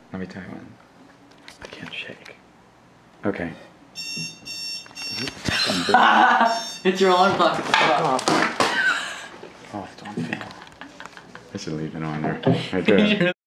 Let me tell you when. I can't shake. Okay. It's your alarm clock. Oh, don't feel. I should leave it on there. Right there.